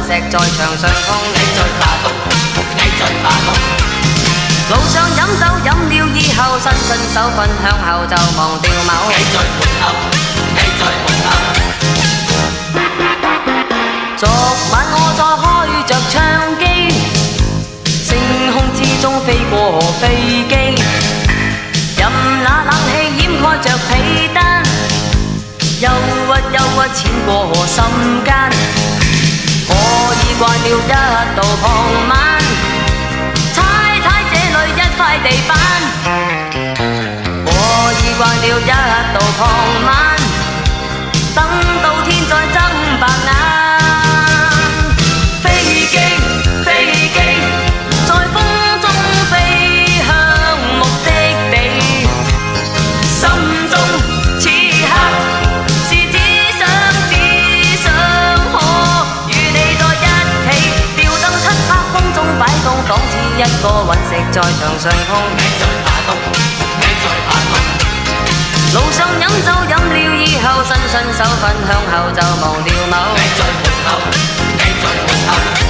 石在牆上碰， 你在發夢，你在發夢。 路上飲酒飲了以後，伸手分向後就忘掉某。 你在門後，你在門後。 昨晚我在開着唱機，星空之中飛過飛機，任那冷氣掩蓋着被單，憂鬱淺過心間。我已慣了一到傍晚，踩這裏一塊地板。我已慣了一到傍晚，等到天再睜白眼。飛機在風中飛向目的地，心中此刻是只想可與你在一起，吊燈漆黑空中擺動，仿似一個隕石在牆上碰。 你在發夢，你在發夢。 路上飲酒飲了以後，伸手分向後就忘掉某。 你在門後，你在門後。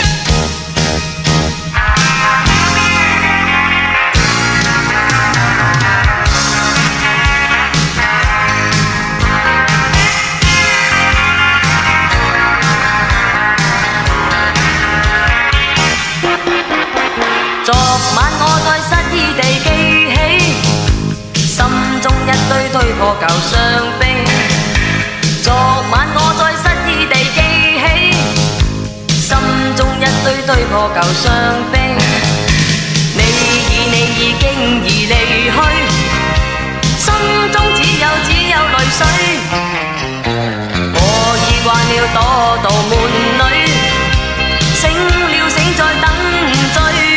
昨晚我在失意地記起，心中一堆破舊傷悲。昨晚我在失意地記起，心中一堆破舊傷悲。你已經離去，心中只有淚水。我已慣了躲到門裏，醒再等醉。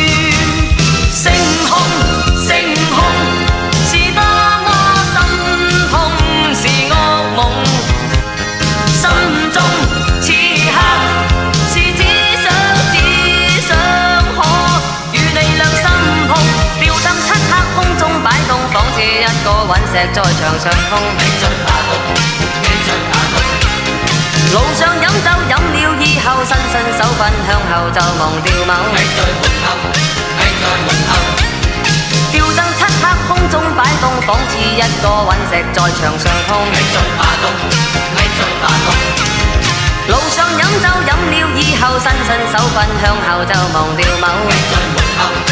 一個隕石在牆上碰， 你在發夢，你在發夢。 路上飲酒飲了以後，伸手分向後就忘掉某。 你在門後，你在門後。 吊燈漆黑空中擺動，仿似一個隕石在牆上碰。 你在發夢，你在發夢。 路上飲酒飲了以後，伸手分向後就忘掉某。 你在門後。